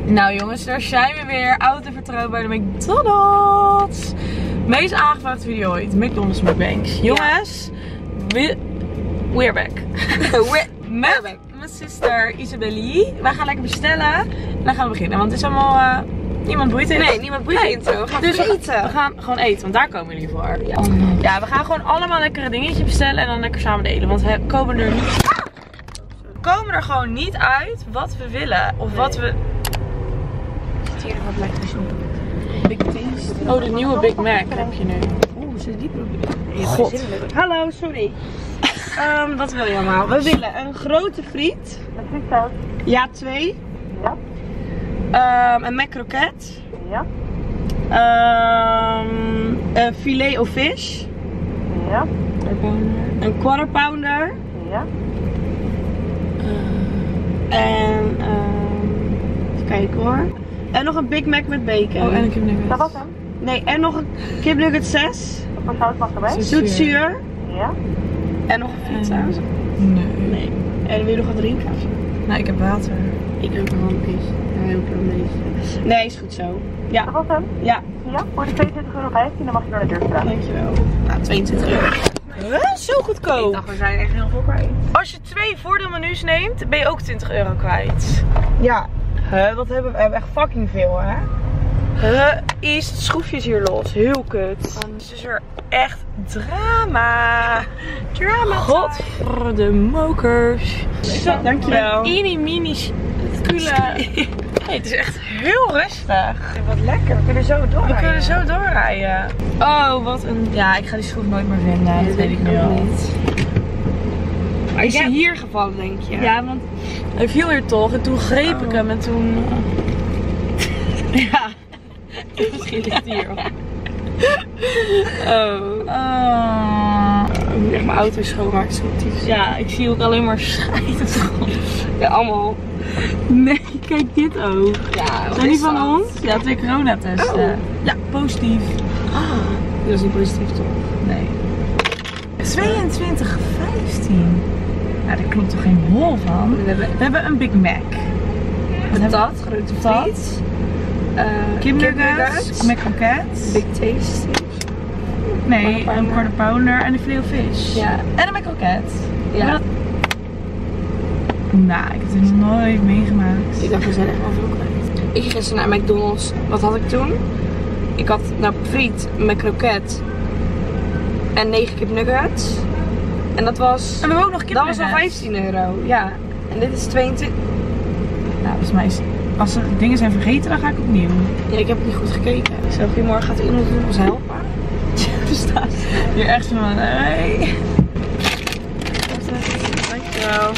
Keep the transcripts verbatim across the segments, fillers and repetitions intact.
Nou jongens, daar zijn we weer. Oud en vertrouwd bij de McDonald's. Meest aangevraagde video ooit. McDonald's mukbangs. Jongens, we, we're back. we're, Met back. mijn sister Isabellie. Wij gaan lekker bestellen. En dan gaan we beginnen. Want het is allemaal... Uh, niemand boeit het. Nee, niemand boeit het. We gaan dus we, eten. we gaan gewoon eten. Want daar komen jullie voor. Ja. Oh, ja, we gaan gewoon allemaal lekkere dingetjes bestellen. En dan lekker samen delen. Want we komen er niet... We komen er gewoon niet uit wat we willen. Of nee. wat we... Zit hier nog wat lekkers op? Big Taste. Oh, de nieuwe Big Mac heb je nu. Oeh, zit die proberen. God. Hallo, sorry. um, wat wil je allemaal? We willen een grote friet. Met frietsaus? Ja, twee. Ja. Um, een mac croquette. Ja. Um, een filet of fish. Ja. Een quarter pounder. Ja. Uh, en um, even kijken hoor. En nog een Big Mac met bacon. Oh, en een kipnugget. Dat was hem. Nee, en nog een kipnugget zes. Wat voor saus mag erbij? Zoet zuur. Ja. En nog een frietsaus. Nee. Nee. En wil je nog wat drinken? Nou, ik heb water. Ik ook nog een beetje. Hij ook een beetje. Nee, is goed zo. Ja. Dat was hem. Ja. Ja, voor de tweeëntwintig euro vijftien dan mag je door de deur vragen. Dankjewel. Nou, tweeëntwintig euro. Huh? Zo goedkoop. Ik dacht, we zijn echt heel veel kwijt. Als je twee voordeelmenu's neemt, ben je ook twintig euro kwijt. Ja. Huh, wat hebben we? We hebben echt fucking veel, hè? Huh, is het schroefjes hier los. Heel kut. Het is er echt drama. Drama. God, de mokers. Dankjewel. Mini mini kule. Hey, het is echt heel rustig. Wat lekker. We kunnen zo doorrijden. We kunnen zo doorrijden. Oh, wat een... Ja, ik ga die schroef nooit meer vinden. Nee, dat weet ik nu al. niet. Maar is Ja. hij hier gevallen, denk je? Ja, want hij viel hier toch en toen greep Oh. ik hem en toen... Ja. Misschien ligt hij hier op. Oh. Oh. Ik moet echt mijn auto schoonmaken. Zo tyfus. Ja, ik zie ook alleen maar schijt op de grond. Ja, allemaal. Nee, kijk dit ook. Ja, wat Zijn die is van dat? ons? Ja, twee coronatesten. Oh. Ja, positief. Dat is niet positief toch? Nee. tweeëntwintig vijftien. Ja, daar klopt toch geen hol van? We hebben We hebben een Big Mac. Wat hebben patat, we? grote Patat. friet. Uh, Kipnuggets. Mac croquette. Big Taste. Nee, Quarter pounder. een quarter pounder en een filet of fish. Ja. En een Mac croquette. Ja. Wat? Nou, ik heb het nog nooit meegemaakt. Ik dacht, we zijn echt wel veel kwijt. Ik ging gisteren naar McDonald's. Wat had ik toen? Ik had nou friet, met kroket en negen kipnuggets. En dat was... En we hebben ook nog Dat kipnuggets. was al vijftien euro. Ja. En dit is tweeëntwintig. Nou, volgens mij is... Als er dingen zijn vergeten, dan ga ik opnieuw. Ja, ik heb het niet goed gekeken. Zo, goedemorgen. Gaat iemand ons helpen? Er staat hier echt van... Hey. Dankjewel.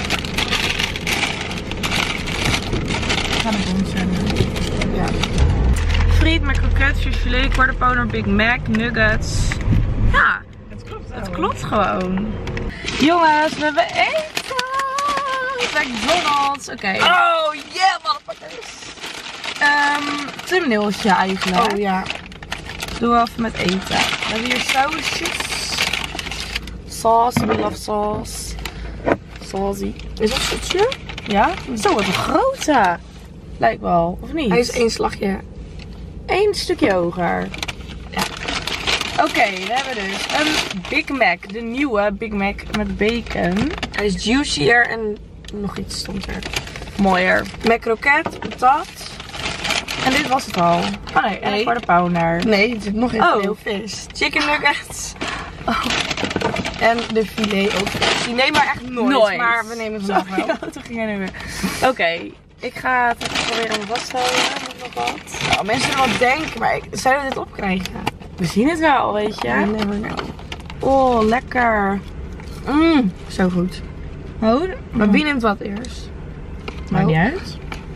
Ik ga de bom zetten. Ja. Friet met kroketjes, filet, quarter pounder, Big Mac, nuggets. Ja, Het klopt het klopt gewoon. Jongens, we hebben eten! McDonald's, oké. Okay. Oh, yeah, motherfuckers. Um, thumbnailtje eigenlijk. Oh, ja. Doe even met eten. We hebben hier sausjes. Sauce, we love sauce. Saucy. Is dat zoetje? Ja? Zo, wat een grote. Lijkt wel, of niet? Hij is één slagje. Eén stukje hoger. Ja. Oké, okay, we hebben dus een Big Mac. De nieuwe Big Mac met bacon. Hij is juicier en nog iets stond er. Mooier. Met kroket, patat. En dit was het al. Oh nee, en Nee. een quarter pounder. Nee, er zit nog in Oh. veel vis. Chicken nuggets. Oh. En de filet ook. Die nemen we echt nooit, Nooit. maar we nemen ze nog wel. Ja, toen ging hij nu weer. Oké, okay, ik ga het even proberen om vast te houden. Moet nog wat. Nou, mensen zullen wel denken, maar ik, zouden we dit opkrijgen? We zien het wel, weet je. I never know. Oh, lekker. Mmm, zo goed. Oh, Maar wie neemt wat eerst? maakt niet Oh. uit.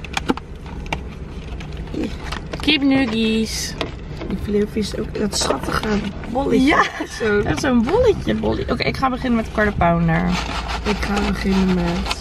Kipnuggies. Die filet vis ook, dat schattige bolletje. Ja, Zo. dat is een bolletje. Bolletje. Oké, okay, ik ga beginnen met quarter pounder. Ik ga beginnen met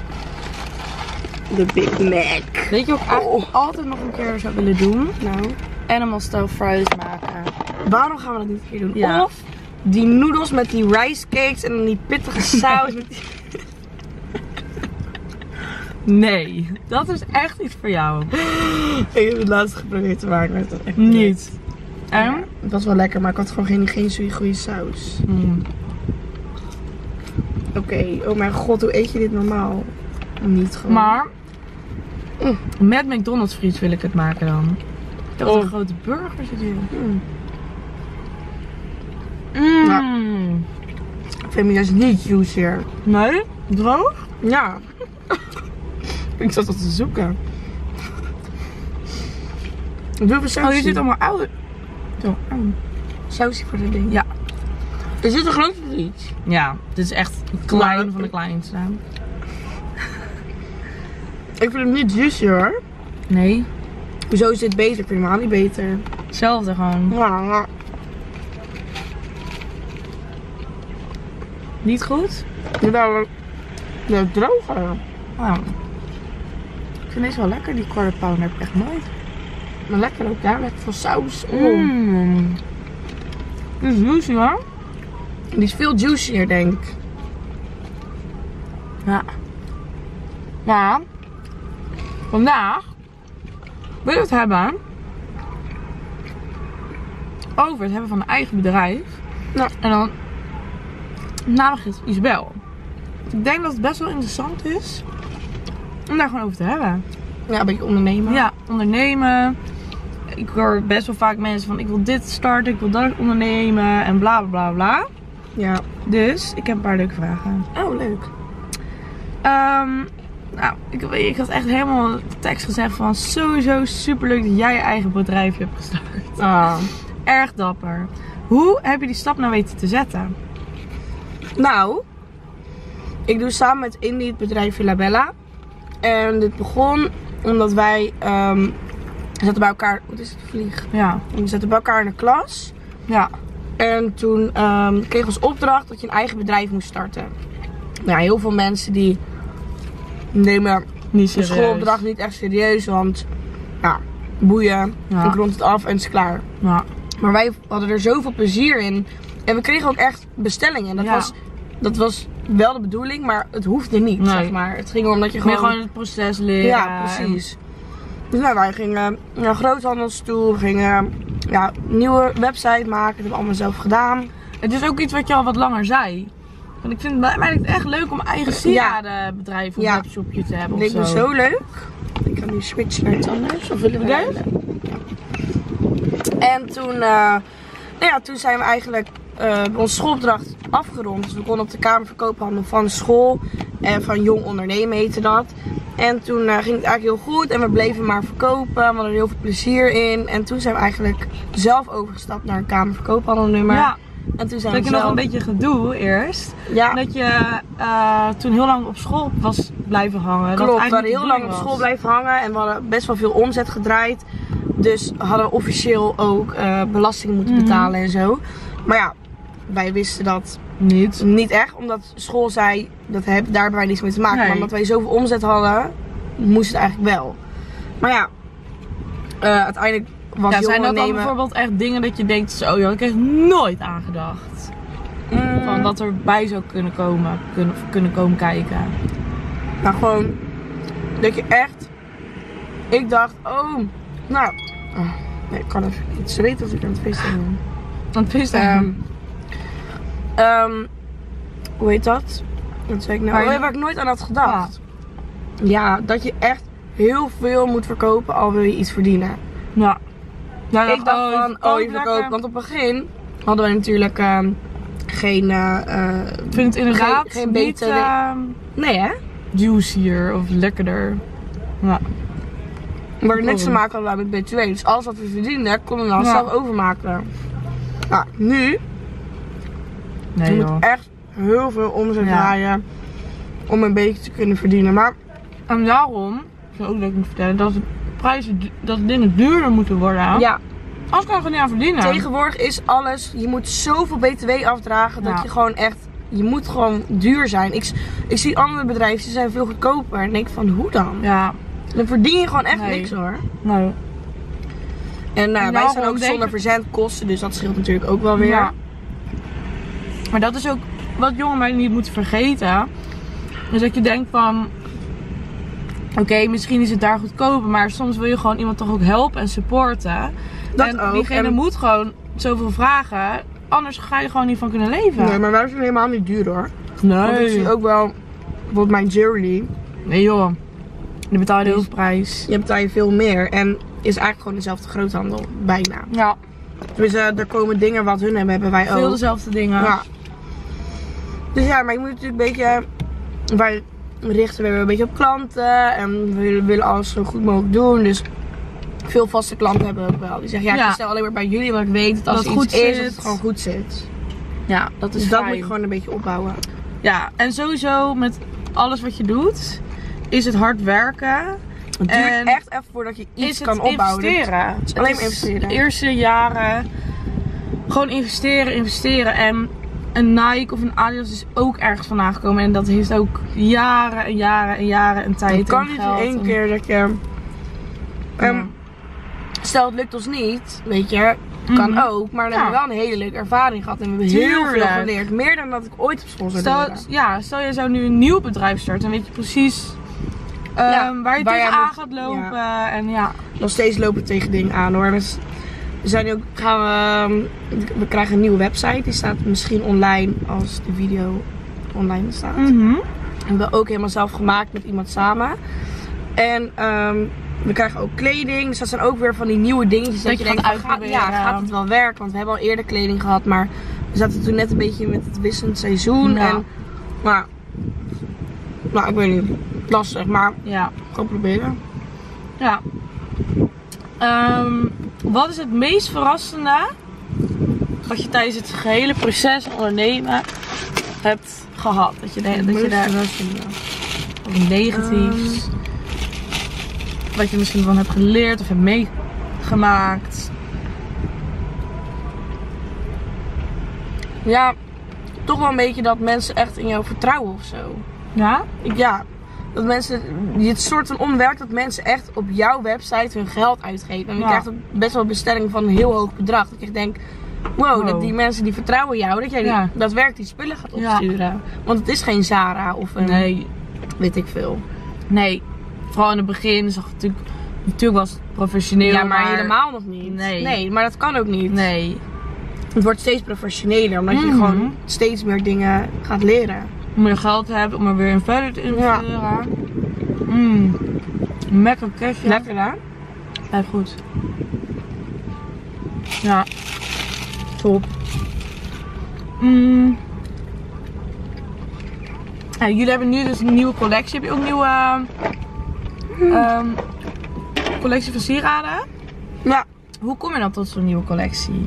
de Big Mac. Weet je wat ik eigenlijk Oh. altijd nog een keer zou willen doen? Nou, Animal style fries maken. waarom gaan we dat niet een keer doen? Ja. Of die noedels met die rice cakes en dan die pittige saus. Met die... Nee, dat is echt iets voor jou. Ik heb het laatst geprobeerd te maken, maar het was echt Niet. En? Ja, het was wel lekker, maar ik had gewoon geen, geen zo'n goede saus. Mm. Oké, okay. Oh mijn god, hoe eet je dit normaal? Niet gewoon. Maar Mm. met McDonald's friet wil ik het maken dan. Dat is Oh. een grote burger zit hier. Mm. Mm. Ja. Ik vind me juist niet juicier. Nee? Droog? Ja. Ik zat dat te zoeken. Doe even sausje. Oh, je zit allemaal oude. Zo, oh. Sausje voor dat ding. Ja. Is dit een grote friet? Ja, dit is echt klein Maar- van de kleinste. Ik vind hem niet juicier hoor. Nee, Hoezo is dit beter? Ik vind hem helemaal niet beter. hetzelfde gewoon. Ja, ja. Niet goed? Jawel, ja, droger. Nou, ik vind deze wel lekker, die quarter pounder heb ik echt nooit. Maar lekker ook, ja. Lekker veel saus. Oh. Mm. Dit is juicy hoor. Die is veel juicier, denk ik. Ja. Maar, vandaag wil je het hebben over het hebben van een eigen bedrijf. Ja. En dan namelijk is Isabel. Ik denk dat het best wel interessant is om daar gewoon over te hebben. Ja, een beetje ondernemen. Ja, ondernemen. Ik hoor best wel vaak mensen van ik wil dit starten, ik wil dat ondernemen en bla bla bla bla. Ja. Dus ik heb een paar leuke vragen. Oh, leuk. Ehm, nou, ik, ik had echt helemaal de tekst gezegd van sowieso super leuk dat jij je eigen bedrijfje hebt gestart. Ah. Erg dapper. Hoe heb je die stap nou weten te zetten? Nou, ik doe samen met Indy het bedrijf Labella. En dit begon omdat wij um, zaten bij elkaar. Wat is het, vlieg? Ja. We zaten bij elkaar in de klas. Ja. En toen um, kregen we als opdracht dat je een eigen bedrijf moest starten. Nou, heel veel mensen die nemen Niet de serieus. schoolopdracht niet echt serieus. Want ja, boeien, Ja. ik rond het af en het is klaar. Ja. Maar wij hadden er zoveel plezier in. En we kregen ook echt bestellingen. Dat, Ja. was, dat was wel de bedoeling, maar het hoefde niet, Nee. zeg maar. Het ging erom dat je Meer gewoon... gewoon het proces leren. Ja, precies. Dus nou, wij gingen naar groothandels toe. We gingen ja, een nieuwe website maken. Dat hebben we allemaal zelf gedaan. En het is ook iets wat je al wat langer zei. Want ik vind het bij mij lijkt het echt leuk om een eigen sieradenbedrijf of Ja. webshopje te hebben. Dat Of leek zo. me zo leuk. Ik ga nu switchen naar iets anders. Of willen we Leuk? ruilen? En toen, uh, nou ja, toen zijn we eigenlijk uh, onze schoolopdracht afgerond. Dus we konden op de kamerverkoophandel van de school. En van Jong Ondernemen heette dat. En toen uh, ging het eigenlijk heel goed. En we bleven maar verkopen. We hadden er heel veel plezier in. En toen zijn we eigenlijk zelf overgestapt naar een kamerverkoophandelnummer. Ja, En toen zijn dat we je nog zelf... een beetje gedoe eerst. Ja, Dat je uh, toen heel lang op school was blijven hangen. Dat klopt. We eigenlijk hadden de heel lang op bedoeling school was. blijven hangen. En we hadden best wel veel omzet gedraaid. Dus hadden we officieel ook uh, belasting moeten Mhm. betalen en zo. Maar ja, wij wisten dat Niet. niet echt. Omdat school zei, dat heb, daar hebben wij niets mee te maken. Nee. Maar omdat wij zoveel omzet hadden, moest het eigenlijk wel. Maar ja, uh, uiteindelijk was Ja, Jong zijn dat dan Ondernemen... bijvoorbeeld echt dingen dat je denkt, zo joh, ik heb nooit aangedacht. Mm, Van wat erbij zou kunnen komen, kunnen, kunnen komen kijken. Nou, gewoon dat je echt... Ik dacht, oh, nou... Oh, nee, ik kan even niet zweten als ik aan het feesten ben. Want het is Ehm um, hoe heet dat? Wat zei ik nou? Waar je- Oh, ja, waar ik nooit aan had gedacht. Ja, dat je echt heel veel moet verkopen al wil je iets verdienen. ja. Ja, Ik dacht van, oh je verkoopt. Want op het begin hadden we natuurlijk ehm, geen... eh, eh, Ik vind het inderdaad geen, geen niet betere... ehm, Nee hè? juicier of lekkerder. Ja. Maar niks te maken hadden wij met B twee. Dus alles wat we verdienden, konden we dan Ja. zelf overmaken. Nou, nu Nee je joh. moet echt heel veel omzet Ja. draaien om een beetje te kunnen verdienen. Maar En daarom, ik zou ook leuk moeten vertellen, dat de prijzen, du- dat de dingen duurder moeten worden. ja, Anders kan je er niet aan verdienen. tegenwoordig is alles, je moet zoveel B T W afdragen dat Ja. je gewoon echt, je moet gewoon duur zijn. Ik, ik zie andere bedrijven, die zijn veel goedkoper en denk van hoe dan? Ja, Dan verdien je gewoon echt Nee. niks hoor. nou. En nou, En wij zijn daarom ook denk zonder ik- verzendkosten, dus dat scheelt natuurlijk ook wel weer. Ja. Maar dat is ook wat jonge meiden niet moeten vergeten. Is dat je denkt van, Oké, okay, misschien is het daar goedkoper, maar soms wil je gewoon iemand toch ook helpen en supporten. Dat en ook. diegene en... moet gewoon zoveel vragen, anders ga je gewoon niet van kunnen leven. Nee, maar wij zijn helemaal niet duur hoor. Nee. Want ik zie ook wel, bijvoorbeeld mijn jewelry. Nee joh, die betaal je de heel veel prijs. Je betaal je veel meer en is eigenlijk gewoon dezelfde groothandel, bijna. Ja. Dus uh, er komen dingen wat hun hebben, hebben wij ook. Veel dezelfde dingen. Ja. Dus ja, maar je moet natuurlijk een beetje, wij richten weer een beetje op klanten en we willen, willen alles zo goed mogelijk doen. Dus veel vaste klanten hebben we ook wel. Die zeggen ja, ik Ja. bestel alleen maar bij jullie, want ik weet dat als Dat het het iets goed is, zit. dat het gewoon goed zit. Ja, dat is Dus dat fijn. moet je gewoon een beetje opbouwen. Ja, en sowieso met alles wat je doet, is het hard werken. Het duurt En echt even voordat je iets is het kan opbouwen. investeren. Het is alleen maar investeren. De eerste jaren gewoon investeren, investeren. En een Nike of een Adidas is ook ergens vandaan gekomen. En dat heeft ook jaren en jaren en jaren en tijd. Het kan en niet in geld één en- keer dat je... Um, Ja. Stel het lukt ons niet, weet je, kan Mhm. ook. Maar dan Ja. hebben we wel een hele leuke ervaring gehad. En we hebben heel veel Tuurlijk. geleerd. Meer dan dat ik ooit op school zou Stel, leren. ja, stel je zou nu een nieuw bedrijf starten. Dan weet je precies um, Ja, waar je waar jij tegenaan moet- gaat lopen. En ja. Nog steeds lopen we tegen dingen aan hoor. Dus we zijn nu ook, gaan we, we krijgen een nieuwe website. Die staat misschien online als de video online staat. Mhm. Hebben we ook helemaal zelf gemaakt met iemand samen. En ehm, we krijgen ook kleding. Dus dat zijn ook weer van die nieuwe dingetjes. Dat, Dat je je denkt, gaat van, gaat, ja, uitproberen. gaat het wel werken? Want we hebben al eerder kleding gehad. Maar we zaten toen net een beetje met het wisselend seizoen. Ja. En, maar, nou, ik weet niet. Lastig, maar Ja. gewoon proberen. Ja. Ehm, wat is het meest verrassende wat je tijdens het gehele proces van ondernemen hebt gehad? Dat je, de, dat je daar of negatiefs, wat je misschien van hebt geleerd of hebt meegemaakt. Ja, toch wel een beetje dat mensen echt in jou vertrouwen of zo. Ja? Ik, ja, dat mensen, het soort van onwerkt dat mensen echt op jouw website hun geld uitgeven. En je Ja. krijgt ook best wel bestellingen van een heel hoog bedrag. Dat ik denk, wow, Wow. dat die mensen die vertrouwen jou, dat jij die, Ja. dat werk die spullen gaat Ja. opsturen. Want het is geen Zara of een, Nee. weet ik veel. Nee. Vooral in het begin zag het natuurlijk, natuurlijk was het professioneel. Ja, maar, helemaal nog niet. Nee. Nee, maar dat kan ook niet. Nee. Het wordt steeds professioneler, omdat je Mhm. gewoon steeds meer dingen gaat leren. Om meer geld te hebben, om er weer in verder te investeren. Mmm. Lekker ketje. Lekker hè? Blijft goed. Ja. Top. Mm. Ja, jullie hebben nu dus een nieuwe collectie. Heb je ook een nieuwe ehm, collectie van sieraden? Ja. Hoe kom je dan tot zo'n nieuwe collectie?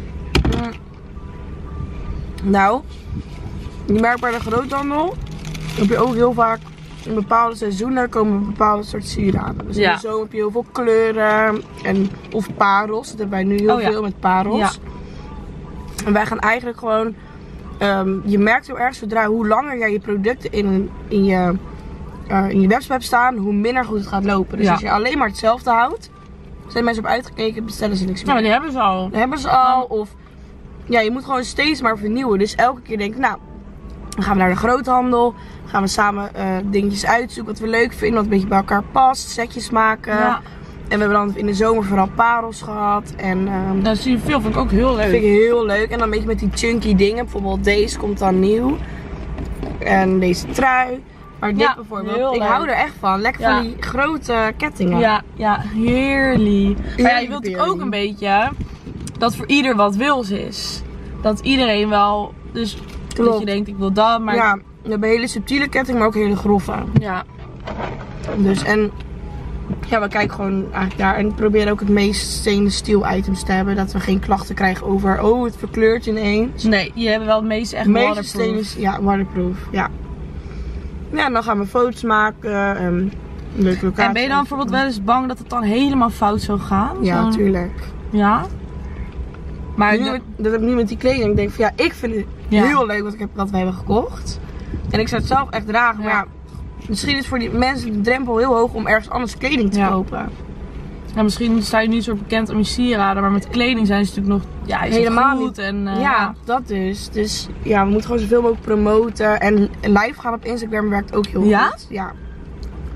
Nou, je merkt bij de groothandel heb je ook heel vaak in bepaalde seizoenen komen bepaalde soort sieraden. Dus Ja. in de zomer heb je heel veel kleuren en, of parels. Dat hebben wij nu heel Oh ja. veel met parels. Ja. En wij gaan eigenlijk gewoon, ehm, je merkt heel erg zodra hoe langer jij je producten in, in, je, uh, in je webshop hebt staan, hoe minder goed het gaat lopen. Dus Ja. als je alleen maar hetzelfde houdt, zijn mensen op uitgekeken, bestellen ze niks meer. Nou, die hebben ze al. Dat hebben ze al. Of ja, je moet gewoon steeds maar vernieuwen. Dus elke keer denk ik, nou, dan gaan we naar de groothandel. Gaan we samen uh, dingetjes uitzoeken wat we leuk vinden. Wat een beetje bij elkaar past. Setjes maken. Ja. En we hebben dan in de zomer vooral parels gehad. En um, Dat zie je veel, vind ik ook heel dat leuk. vind ik heel leuk. En dan een beetje met die chunky dingen. Bijvoorbeeld deze komt dan nieuw. En deze trui. Maar dit Ja, bijvoorbeeld. heel Ik leuk. hou er echt van. Lekker Ja. van die grote kettingen. Ja, ja, heerlijk. Maar ja, je wilt natuurlijk ook een beetje dat voor ieder wat wils is. Dat iedereen wel, dus dat Klopt. je denkt ik wil dat, maar Ja, we hebben hele subtiele ketting, maar ook hele grove. ja. Dus en ja, we kijken gewoon eigenlijk daar en proberen ook het meest stainless steel items te hebben. Dat we geen klachten krijgen over, oh het verkleurt ineens. Nee, die hebben wel het meeste echt Het meeste waterproof. stainless, ja, waterproof, ja. Ja, en dan gaan we foto's maken, en een leuke locatie. En ben je dan bijvoorbeeld wel eens bang dat het dan helemaal fout zou gaan? Ja, Zo- natuurlijk. Ja. Maar Nu de- met- dat heb ik nu met die kleding. Ik denk van ja, ik vind het Ja. heel leuk wat, ik heb, wat we hebben gekocht. En ik zou het zelf echt dragen, maar Ja. ja, misschien is voor die mensen de drempel heel hoog om ergens anders kleding te Ja. kopen. ja, misschien sta je nu zo bekend om je sieraden, maar met kleding zijn ze natuurlijk nog ja, is het Helemaal goed niet. En, eh, Ja, dat dus. Dus ja, we moeten gewoon zoveel mogelijk promoten. En live gaan op Instagram werkt ook heel Ja? goed. Ja.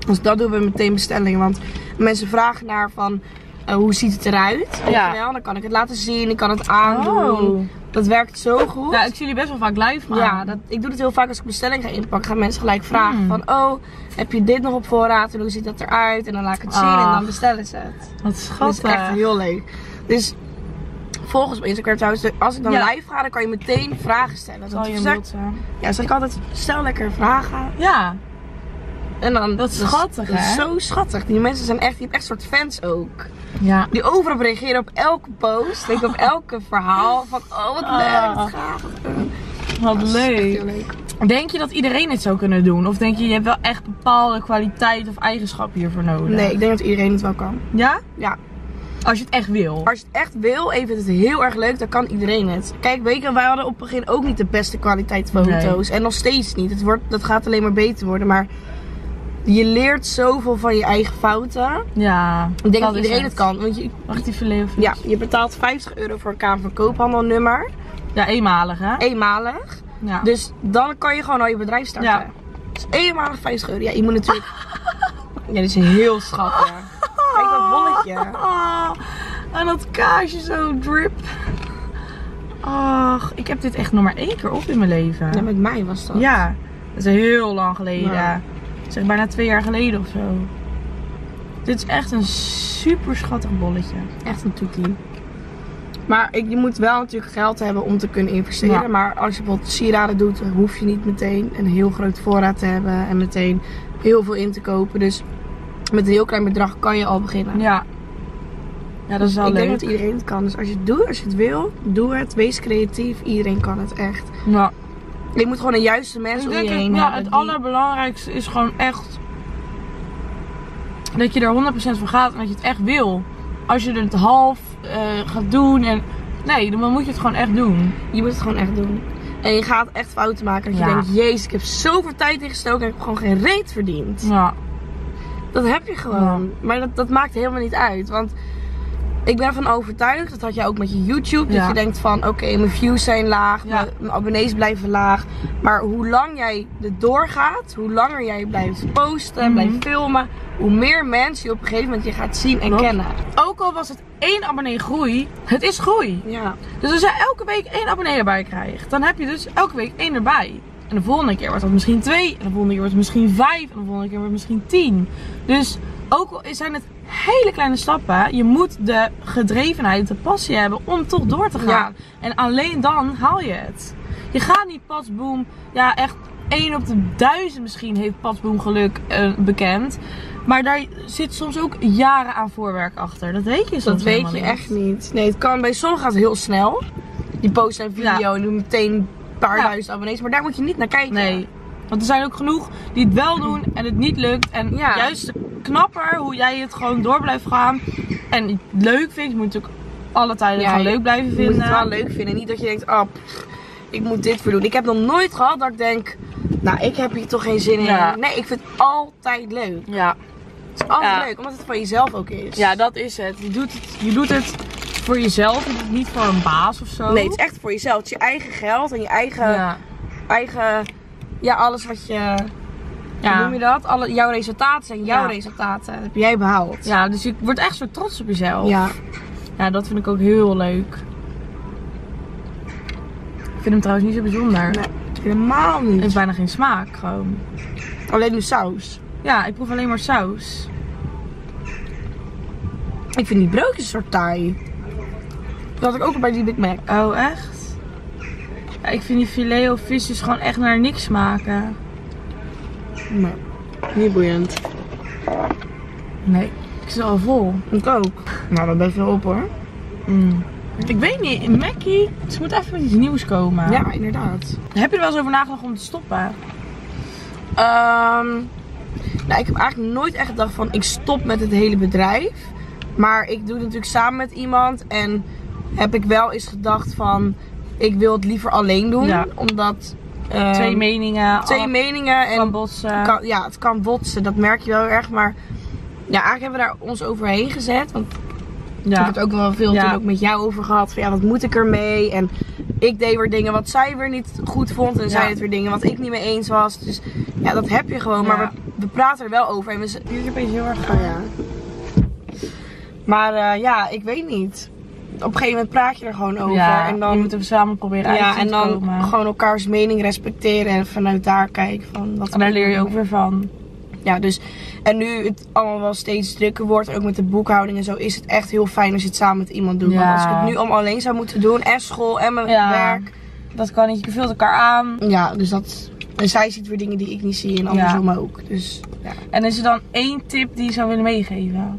Dus dat doen we meteen bestellingen. Want mensen vragen naar van uh, hoe ziet het eruit? Ja. Wel, dan kan ik het laten zien, ik kan het aandoen. Oh. Dat werkt zo goed. Ja, ik zie jullie best wel vaak live maken. Ja, dat, ik doe het heel vaak als ik bestelling ga inpakken. Gaan mensen gelijk vragen Mm. van, oh, heb je dit nog op voorraad en hoe ziet dat eruit? En dan laat ik het zien Ah. en dan bestellen ze het. Wat Dat schattig. is echt heel leuk. Dus volg ons op Instagram trouwens. Als ik dan Ja. live ga, dan kan je meteen vragen stellen. Zal Dat je een zeg, beeld zijn? ja, zeg ik altijd, stel lekker vragen. Ja. En dan, Dat is schattig, dat is hè? zo schattig. Die mensen zijn echt, die hebben echt soort fans ook. Ja. Die overal reageren op elke post, denk op elke verhaal. Van, oh wat leuk, Ah. wat gaaf. Wat Dat is echt leuk. heel leuk. Denk je dat iedereen het zou kunnen doen? Of denk je, je hebt wel echt bepaalde kwaliteit of eigenschappen hiervoor nodig? Nee, ik denk dat iedereen het wel kan. Ja? Ja. Als je het echt wil. Als je het echt wil, even het heel erg leuk, dan kan iedereen het. Kijk, weet je, wij hadden op het begin ook niet de beste kwaliteit foto's. En nog steeds niet. Het wordt, dat gaat alleen maar beter worden. Maar je leert zoveel van je eigen fouten. Ja. Ik denk dat is iedereen het kan. Want je, Mag ik die filet of ja, je betaalt vijftig euro voor een Kamer van Koophandelnummer. Ja, eenmalig hè? Eenmalig. Ja. Dus dan kan je gewoon al je bedrijf starten. Ja. Dus eenmalig vijftig euro. Ja, je moet natuurlijk... Ja, dat is heel schattig. Kijk dat bolletje. Ah, en dat kaasje zo drip. Ach, ik heb dit echt nog maar één keer op in mijn leven. Ja, met mij was dat. Ja, dat is heel lang geleden. Ja. Zeg bijna twee jaar geleden of zo. Dit is echt een super schattig bolletje. Echt een toetie. Maar ik, je moet wel natuurlijk geld hebben om te kunnen investeren. Ja. Maar als je bijvoorbeeld sieraden doet, dan hoef je niet meteen een heel groot voorraad te hebben. En meteen heel veel in te kopen. Dus met een heel klein bedrag kan je al beginnen. Ja. Ja, dat is wel ik leuk. denk dat iedereen het kan. Dus als je het doet, als je het wil, doe het. Wees creatief. Iedereen kan het echt. Ja. Je moet gewoon de juiste mensen Ik om je denk heen het, ja, hebben. het die- allerbelangrijkste is gewoon echt dat je er honderd procent voor gaat en dat je het echt wil. Als je het half eh, gaat doen en nee, dan moet je het gewoon echt doen. Je moet het gewoon echt doen. En je gaat echt fouten maken. Dat je Ja. denkt, jezus, ik heb zoveel tijd ingestoken en ik heb gewoon geen reet verdiend. Ja. Dat heb je gewoon. Maar dat, dat maakt helemaal niet uit. Want ik ben ervan overtuigd, dat had je ook met je YouTube. Dat Ja. je denkt van, oké, mijn views zijn laag, Ja. mijn, mijn abonnees blijven laag. Maar hoe lang jij er doorgaat, hoe langer jij blijft posten, Mhm. blijft filmen, hoe meer mensen je op een gegeven moment je gaat zien en Klopt. kennen. Ook al was het één abonnee groei, het is groei. Ja. Dus als jij elke week één abonnee erbij krijgt, dan heb je dus elke week één erbij. En de volgende keer wordt dat misschien twee. En de volgende keer wordt het misschien vijf. En de volgende keer wordt het misschien tien. Dus ook al zijn het hele kleine stappen, je moet de gedrevenheid, de passie hebben om toch door te gaan. Ja. En alleen dan haal je het. Je gaat niet pas boom, ja echt één op de duizend misschien heeft pas boom geluk uh, bekend. Maar daar zit soms ook jaren aan voorwerk achter. Dat weet je soms Dat weet helemaal je niet. echt niet. Nee, het kan bij sommigen gaat het heel snel. Die posten een video Ja. en doen meteen een paar Ja. duizend abonnees. Maar daar moet je niet naar kijken. Nee. Want er zijn ook genoeg die het wel doen en het niet lukt. En Ja. juist knapper hoe jij het gewoon door blijft gaan. En het leuk vindt. Je moet natuurlijk alle tijden Ja, gewoon je- leuk blijven Je vinden. moet het wel leuk vinden. Niet dat je denkt, oh, pff, ik moet dit voor doen. Ik heb nog nooit gehad dat ik denk, nou, ik heb hier toch geen zin in. Ja. Nee, ik vind het altijd leuk. Ja. Het is altijd Ja. leuk, omdat het van jezelf ook is. ja, dat is het. Je doet het, je doet het voor jezelf. Je doet het niet voor een baas of zo. Nee, het is echt voor jezelf. Het is je eigen geld en je eigen, Ja. eigen ja, alles wat je, hoe Ja. noem je dat? Alle, jouw resultaten zijn jouw Ja. resultaten. Dat heb jij behaald. Ja, dus je wordt echt zo trots op jezelf. Ja. Ja, dat vind ik ook heel leuk. Ik vind hem trouwens niet zo bijzonder. Nee, helemaal Het niet. heeft bijna geen smaak gewoon. Alleen nu saus. Ja, ik proef alleen maar saus. Ik vind die broodjes een soort taai. Dat had ik ook al bij die Big Mac. Oh, echt? Ja, ik vind die filet of visjes gewoon echt naar niks smaken. Nee, niet boeiend. Nee, ik zit al vol. Ik ook. Nou, dat best wel op hoor. Mm. Ik weet niet, Mackie, ze moet even met iets nieuws komen. Ja, inderdaad. Heb je er wel eens over nagedacht om te stoppen? Ehm, nou, ik heb eigenlijk nooit echt gedacht van ik stop met het hele bedrijf. Maar ik doe het natuurlijk samen met iemand. En heb ik wel eens gedacht van ik wil het liever alleen doen. Ja. Omdat ehm, Twee meningen, twee alle- meningen en kan botsen. kan, ja, het kan botsen. Dat merk je wel heel erg. Maar ja, eigenlijk hebben we daar ons overheen gezet. Want ik ja. heb het ook wel veel Ja. toen ook met jou over gehad. Van ja, wat moet ik ermee? En ik deed weer dingen wat zij weer niet goed vond. En zij Ja. deed weer dingen wat ik niet mee eens was. Dus ja, dat heb je gewoon. Ja. Maar we, we praten er wel over. En we z- Hier opeens heel erg. Oh ja. Maar uh, ja, ik weet niet. Op een gegeven moment praat je er gewoon over. Ja, en dan die moeten we samen proberen uit ja, te en dan komen. gewoon elkaars mening respecteren en vanuit daar kijken van wat. En daar leer je ook weer van. Ja, dus en nu het allemaal wel steeds drukker wordt, ook met de boekhouding en zo, is het echt heel fijn als je het samen met iemand doet. Ja. Want als ik het nu allemaal alleen zou moeten doen, en school en mijn Ja. werk. Dat kan niet, je vult elkaar aan. Ja, dus dat. En zij ziet weer dingen die ik niet zie en andersom ook. Dus ja. En is er dan één tip die je zou willen meegeven?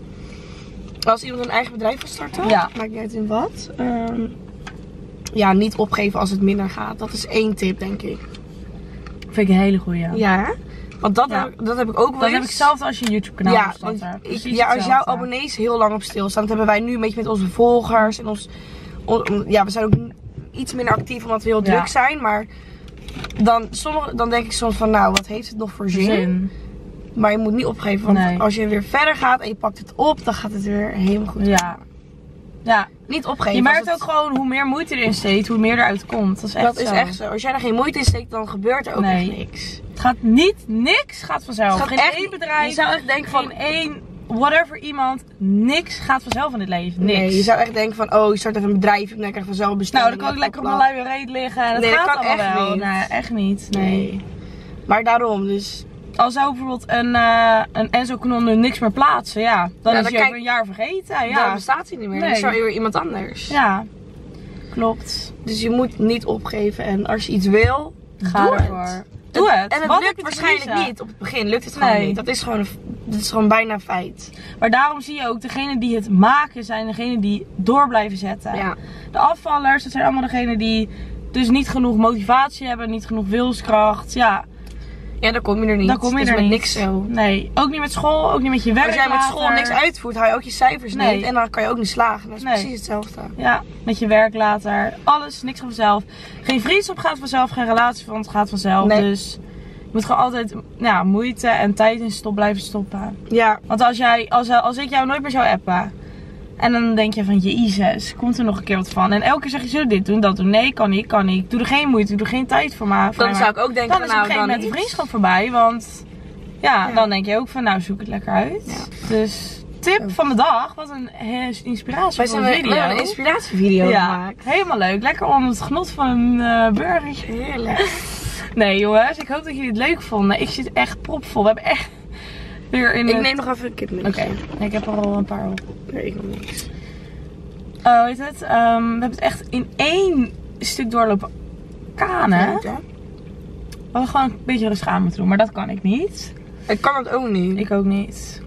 Als iemand een eigen bedrijf wil starten, Ja. maakt niet uit in wat. Um, ja, niet opgeven als het minder gaat. Dat is één tip, denk ik. Vind ik een hele goeie. Ja. Ja, hè? Want dat, Ja. heb, ik- dat heb ik ook wel Dat heb eens. ik zelf als je een YouTube kanaal Ja, gestart want hebt. ik, Precies ja, als jouw hetzelfde. abonnees heel lang op stilstaan, dat hebben wij nu een beetje met onze volgers en ons. on- ja, we zijn ook iets minder actief omdat we heel Ja. druk zijn, maar dan, sommige, dan denk ik soms van, nou, wat heeft het nog voor zin? Zin. Maar je moet niet opgeven, want Nee. als je weer verder gaat en je pakt het op, dan gaat het weer helemaal goed. Ja. Ja. Niet opgeven. Je merkt als het- ook gewoon hoe meer moeite erin steekt, hoe meer eruit komt. Dat is echt Dat is zo. echt zo. Als jij er geen moeite in steekt, dan gebeurt er ook Nee. echt niks. Het gaat niet, niks gaat vanzelf. Het gaat geen echt één niet- bedrijf, Je zou echt denken van, geen één, whatever iemand, niks gaat vanzelf in dit leven. Niks. nee, je zou echt denken van, oh, je start even een bedrijf en dan krijg je vanzelf Nou, bestellingen. dan kan ik lekker op mijn bla, bla. luie reet liggen en het Nee, dat gaat kan allemaal echt wel. niet. Nee, echt niet. Nee. Nee. Maar daarom, dus. Al zou bijvoorbeeld een, eh een Enzo Canon nu niks meer plaatsen, ja, dan Ja, is dan hij kijk- over een jaar vergeten. Dan Ja, bestaat hij niet meer. Nee. Dan is er weer iemand anders. ja. Klopt. Dus je moet niet opgeven. En als je iets wil, Ga doe ervoor. het. Doe het. En het Wat heb lukt je te waarschijnlijk verliezen? niet. Op het begin lukt het gewoon Nee. niet. Dat is gewoon, dat is gewoon bijna feit. Maar daarom zie je ook, degenen die het maken zijn degenen die door blijven zetten. Ja. De afvallers, dat zijn allemaal degenen die dus niet genoeg motivatie hebben, niet genoeg wilskracht. Ja, Ja, dan kom je er niet. dan kom je Dat is er met niet. niks zo. Nee, ook niet met school, ook niet met je werk Als jij met school later. niks uitvoert, haal je ook je cijfers Nee. niet. En dan kan je ook niet slagen. Dat is Nee. precies hetzelfde. Ja, met je werk later. Alles, niks gaat vanzelf. Geen vriendschap gaat vanzelf, geen relatie van het gaat vanzelf. Nee. Dus je moet gewoon altijd ja, moeite en tijd in stop blijven stoppen. Ja. Want als, jij, als, als ik jou nooit meer zou appen. En dan denk je van, jezus, komt er nog een keer wat van? En elke keer zeg je, zullen we dit doen, dat doen? Nee, kan niet, kan niet. Ik doe er geen moeite, ik doe er geen tijd voor me. Dan zou ik ook denken Dan van, is op een nou, gegeven dan moment de niet. vriendschap voorbij. Want ja, Ja. dan denk je ook van, nou, zoek het lekker uit. Ja. Dus tip van de dag, wat een eh, inspiratie Wij voor zijn een we video. een inspiratievideo Ja, gemaakt. helemaal leuk. Lekker om het genot van een eh burgertje. Heerlijk. Nee jongens, ik hoop dat jullie het leuk vonden. Ik zit echt propvol. We hebben echt weer in Ik het... neem nog even een kipmilkje. Oké, ik heb er al een paar op. Nee, ik nog niks. Oh, weet het? Ehm, we hebben het echt in één stuk doorlopen kanen. Ja, We hadden gewoon een beetje rustig aan moeten doen, maar dat kan ik niet. ik kan het ook niet. Ik ook niet.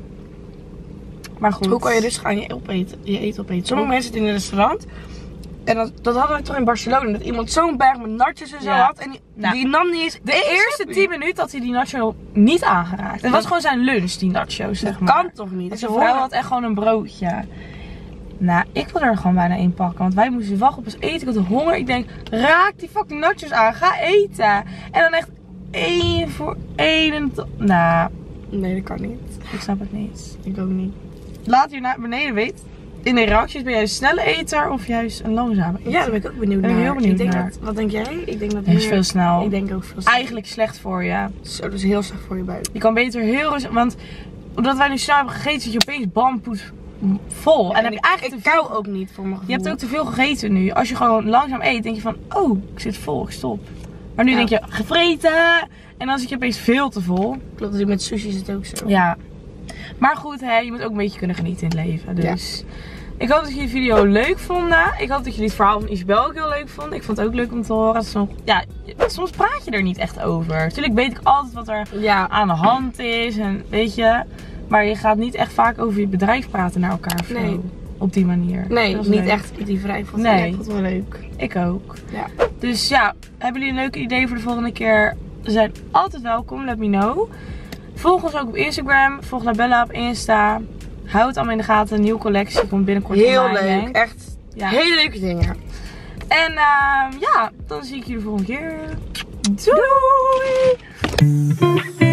Maar goed. Hoe kan je rustig aan je opeten, je eten opeten? Sommige mensen zitten in een restaurant. En dat, dat hadden we toch in Barcelona. Dat iemand zo'n berg met nachos en zo Ja. had. En die, Nou, die nam niet eens De één eerste sapje. tien minuten had hij die nacho niet aangeraakt. Het was Dat- gewoon zijn lunch, die nachos, zeg Dat maar. kan toch niet? En Dat zijn is vrouw horen. had echt gewoon een broodje. Nou, ik wil er gewoon bijna één pakken. Want wij moesten wachten op ons eten. Ik had honger. Ik denk, raak die fucking nachos aan. Ga eten. En dan echt één voor één. En to- nou, Nee, dat kan niet. ik snap het niet. Ik ook niet. Laat je naar beneden weten. In de reacties, ben jij een snelle eter of juist een langzame eter? Ja, daar ben ik ook benieuwd Ben ik naar. heel benieuwd ik denk naar. dat, wat denk jij? Ik denk dat Hij is meer- veel snel. Ik denk ook veel snel. Eigenlijk slecht voor je. Zo, dat is heel slecht voor je buik. Je kan beter heel rustig. Want omdat wij nu snel hebben gegeten, zit je opeens bampoes vol. En dan heb je ik, eigenlijk ik te veel. kou ook niet voor mijn gevoel. Je hebt ook te veel gegeten nu. Als je gewoon langzaam eet, denk je van, oh, ik zit vol, ik stop. Maar nu Ja. denk je, gevreten. En dan zit je opeens veel te vol. Klopt, dus met sushi is het ook zo. Ja. Maar goed, hè, je moet ook een beetje kunnen genieten in het leven. Dus ik hoop dat jullie de video leuk vonden. Ik hoop dat jullie het verhaal van Isabel ook heel leuk vonden. Ik vond het ook leuk om te horen. Soms, ja, soms praat je er niet echt over. Natuurlijk weet ik altijd wat er Ja. aan de hand is. En weet je. Maar je gaat niet echt vaak over je bedrijf praten naar elkaar. Of zo. Nee. Op die manier. Nee, Dat is niet leuk. echt die vrij. Vond Nee. Ik vond het wel leuk. Ik ook. Ja. Dus ja, hebben jullie een leuke idee voor de volgende keer? Ze zijn altijd welkom, let me know. Volg ons ook op Instagram. Volg Labella op Insta. Houd het allemaal in de gaten. Een nieuwe collectie komt binnenkort Heel online, leuk. denk ik. Echt Ja. hele leuke dingen. En uh, ja, dan zie ik jullie de volgende keer. Doei!